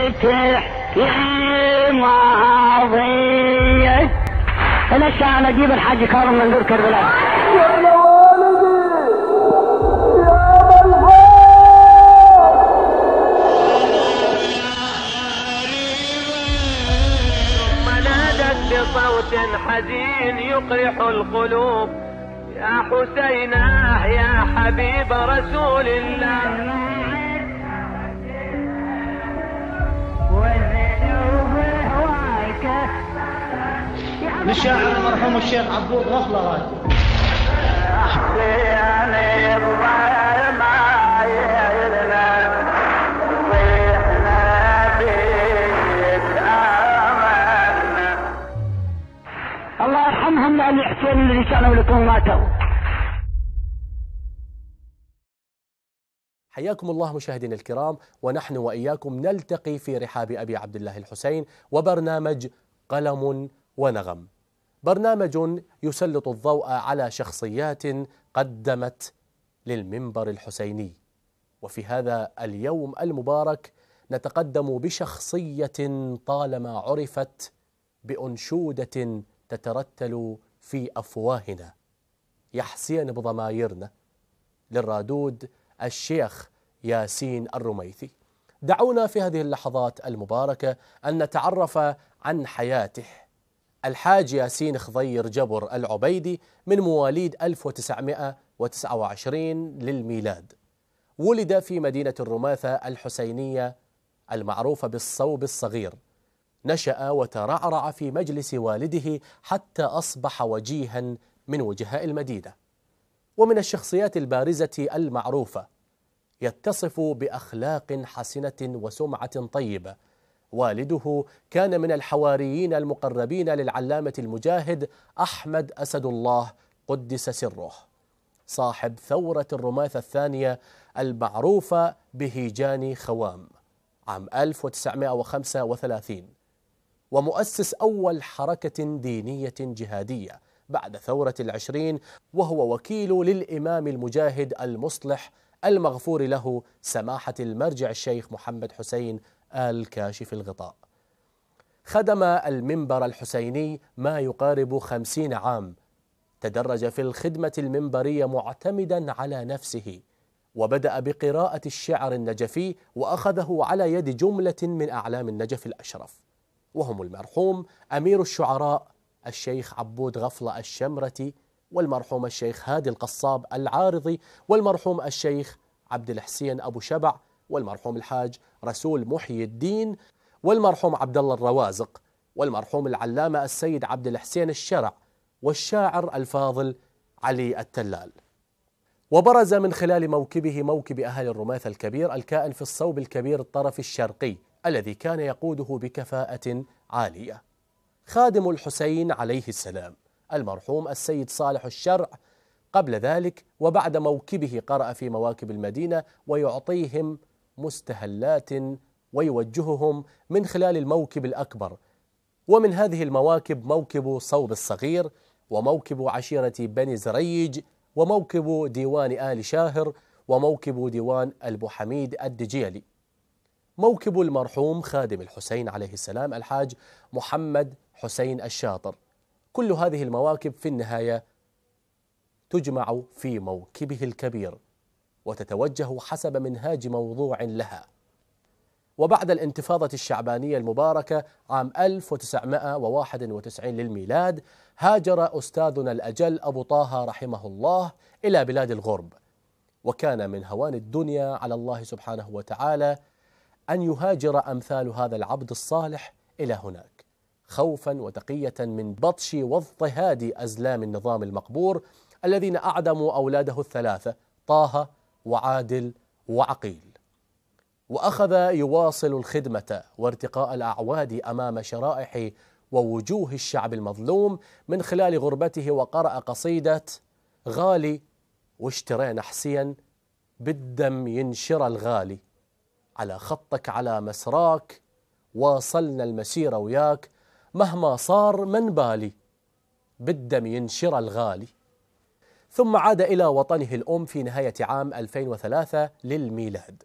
تحكي ماضية. أنا الشاعر أجيب الحاج كارم من دور كربلاء. بصوت حزين يقرح القلوب، يا حسيناه يا حبيب رسول الله. للشاعر المرحوم الشيخ عبود غفلة الله يرحمهم لأن يحسن اللي كانوا لكم ماتوا. حياكم الله مشاهدينا الكرام، ونحن وإياكم نلتقي في رحاب أبي عبد الله الحسين وبرنامج قلم ونغم، برنامج يسلط الضوء على شخصيات قدمت للمنبر الحسيني. وفي هذا اليوم المبارك نتقدم بشخصية طالما عرفت بأنشودة تترتل في أفواهنا يحسين بضمايرنا للرادود الشيخ ياسين الرميثي. دعونا في هذه اللحظات المباركة أن نتعرف عن حياته. الحاج ياسين خضير جبر العبيدي من مواليد 1929 للميلاد، ولد في مدينة الرماثة الحسينية المعروفة بالصوب الصغير. نشأ وترعرع في مجلس والده حتى أصبح وجيها من وجهاء المدينة، ومن الشخصيات البارزة المعروفة، يتصف بأخلاق حسنة وسمعة طيبة. والده كان من الحواريين المقربين للعلامة المجاهد أحمد أسد الله قدس سره، صاحب ثورة الرماثة الثانية المعروفة بهيجان خوام عام 1935، ومؤسس أول حركة دينية جهادية بعد ثورة العشرين، وهو وكيل للإمام المجاهد المصلح المغفور له سماحة المرجع الشيخ محمد حسين آل كاشف الغطاء. خدم المنبر الحسيني ما يقارب 50 عام، تدرج في الخدمة المنبرية معتمدا على نفسه، وبدأ بقراءة الشعر النجفي وأخذه على يد جملة من أعلام النجف الأشرف، وهم المرحوم أمير الشعراء الشيخ عبود غفلة الشمرتي، والمرحوم الشيخ هادي القصاب العارضي، والمرحوم الشيخ عبد الحسين أبو شبع، والمرحوم الحاج رسول محي الدين، والمرحوم عبد الله الروازق، والمرحوم العلامة السيد عبد الحسين الشرع، والشاعر الفاضل علي التلال. وبرز من خلال موكبه موكب أهل الرماثة الكبير الكائن في الصوب الكبير الطرف الشرقي الذي كان يقوده بكفاءة عالية. خادم الحسين عليه السلام المرحوم السيد صالح الشرع قبل ذلك وبعد موكبه قرأ في مواكب المدينة ويعطيهم مستهلات ويوجههم من خلال الموكب الأكبر، ومن هذه المواكب موكب صوب الصغير، وموكب عشيرة بني زريج، وموكب ديوان آل شاهر، وموكب ديوان البو حميد الدجيلي. موكب المرحوم خادم الحسين عليه السلام الحاج محمد حسين الشاطر. كل هذه المواكب في النهاية تجمع في موكبه الكبير وتتوجه حسب منهاج موضوع لها. وبعد الانتفاضة الشعبانية المباركة عام 1991 للميلاد، هاجر أستاذنا الأجل أبو طه رحمه الله إلى بلاد الغرب، وكان من هوان الدنيا على الله سبحانه وتعالى أن يهاجر أمثال هذا العبد الصالح إلى هناك، خوفا وتقية من بطش واضطهاد أزلام النظام المقبور الذين أعدموا أولاده الثلاثة طه وعادل وعقيل. وأخذ يواصل الخدمة وارتقاء الأعواد أمام شرائح ووجوه الشعب المظلوم من خلال غربته، وقرأ قصيدة غالي واشترينا حسين بالدم ينشر الغالي، على خطك على مسراك واصلنا المسيرة وياك، مهما صار من بالي بالدم ينشر الغالي. ثم عاد إلى وطنه الأم في نهاية عام 2003 للميلاد،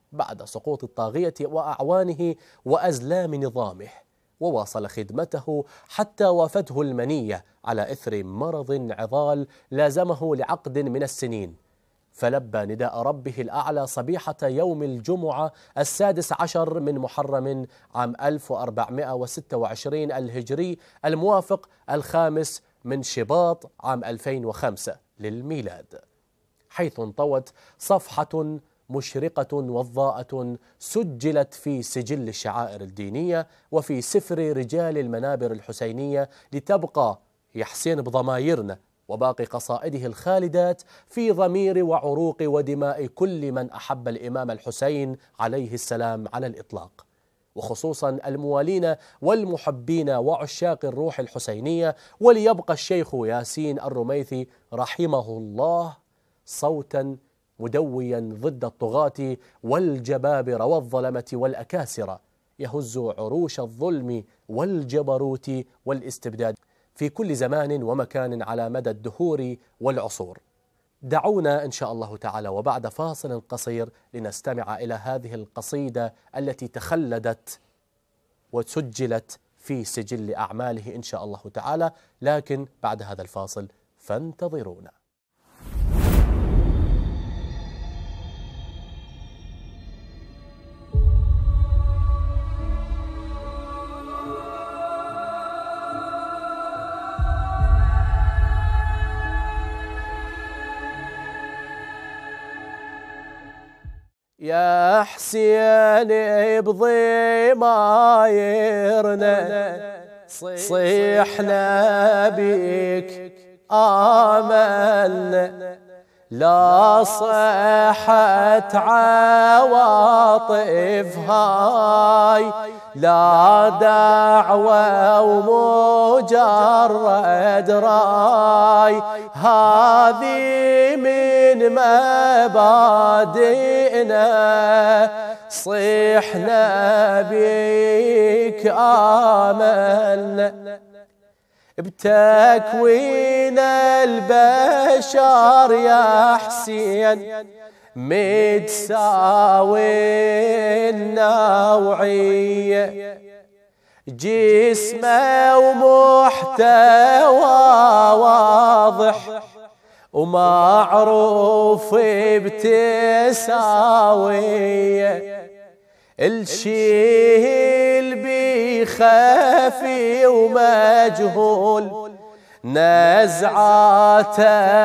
بعد سقوط الطاغية وأعوانه وأزلام نظامه، وواصل خدمته حتى وافته المنية على إثر مرض عضال لازمه لعقد من السنين، فلبى نداء ربه الأعلى صبيحة يوم الجمعة 16 من محرم عام 1426 الهجري الموافق 5 من شباط عام 2005 للميلاد، حيث انطوت صفحة مشرقة وضاءة سجلت في سجل الشعائر الدينية وفي سفر رجال المنابر الحسينية، لتبقى يا حسين بضمايرنا وباقي قصائده الخالدات في ضمير وعروق ودماء كل من أحب الإمام الحسين عليه السلام على الإطلاق، وخصوصا الموالين والمحبين وعشاق الروح الحسينية. وليبقى الشيخ ياسين الرميثي رحمه الله صوتا مدويا ضد الطغاة والجبابرة والظلمة والأكاسرة، يهز عروش الظلم والجبروت والاستبداد في كل زمان ومكان على مدى الدهور والعصور. دعونا إن شاء الله تعالى وبعد فاصل قصير لنستمع إلى هذه القصيدة التي تخلدت وسجلت في سجل أعماله إن شاء الله تعالى، لكن بعد هذا الفاصل فانتظرونا. يا حسين بضمايرنا صيحنا بك آمنا، لا صحت عواطف هاي لا دعوة ومجرد راي، هذه من مبادئنا صيحنا بك آمنا، بتكوين البشر يا حسين متساوي النوعية، جسمه ومحتوى واضح ومعروف بتساوية، الشيء اللي بخفي ومجهول نزعاته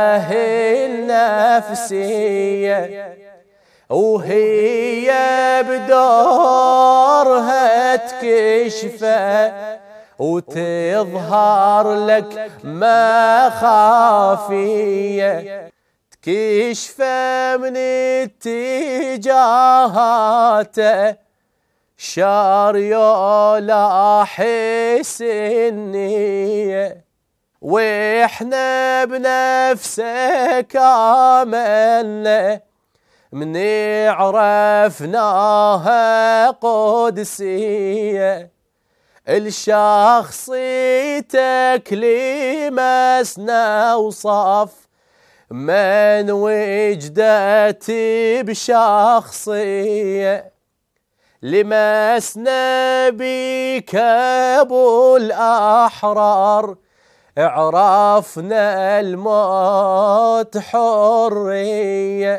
النفسية، وهي بدورها تكشفه وتظهر لك مخافية، تكشفه من اتجاهاته شار يلاحس النية، واحنا بنفسك آمنا من عرفناها قدسية، الشخصيتك لمسنا وصف من وجدت بشخصية، لمسنا بك ابو الاحرار عرفنا الموت حرية،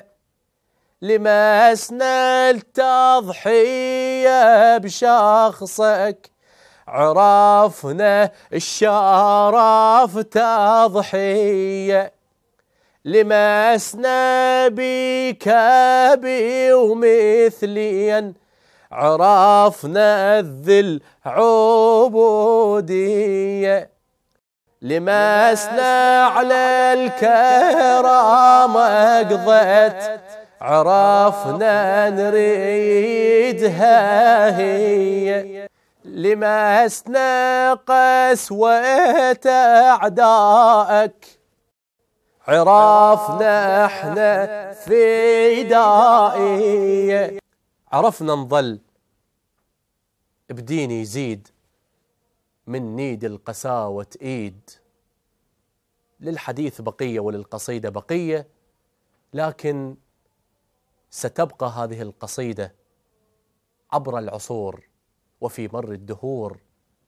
لمسنا التضحية بشخصك عرفنا الشرف تضحية، لمسنا بك أبي ومثليا عرفنا الذل عبودية، لمسنا على الكرامة قضيت عرفنا نريدها هي، لمسنا قسوة أعدائك عرفنا احنا فدائية، عرفنا نظل بدين يزيد من نيد القساوة ايد، للحديث بقية وللقصيدة بقية، لكن ستبقى هذه القصيدة عبر العصور وفي مر الدهور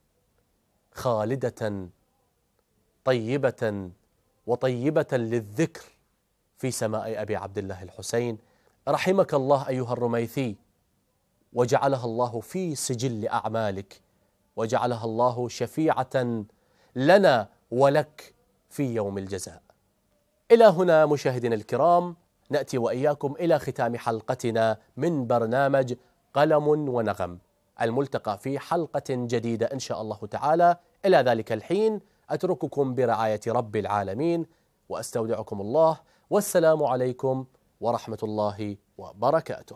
خالدة طيبة وطيبة للذكر في سماء أبي عبد الله الحسين. رحمك الله أيها الرميثي، وجعلها الله في سجل أعمالك، وجعلها الله شفيعة لنا ولك في يوم الجزاء. إلى هنا مشاهدينا الكرام نأتي وإياكم إلى ختام حلقتنا من برنامج قلم ونغم، الملتقى في حلقة جديدة إن شاء الله تعالى. إلى ذلك الحين أترككم برعاية رب العالمين وأستودعكم الله، والسلام عليكم ورحمة الله وبركاته.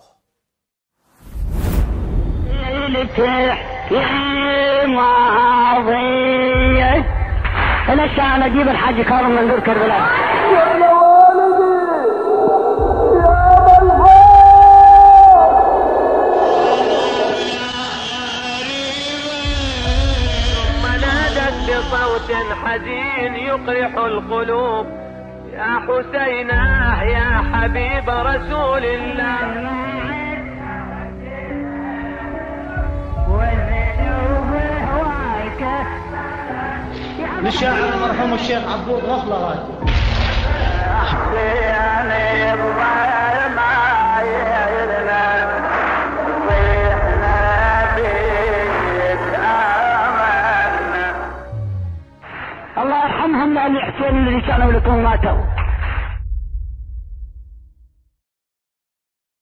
أنا الشاعر نجيب الحاج كاظم من دور كربلاء. بصوت حزين يقرح القلوب، يا حسيناه يا حبيب رسول الله. للشاعر المرحوم الشيخ عبود غفلة راتب. الله يرحمهم لأن الحسين الذي كانوا لكم ماتوا.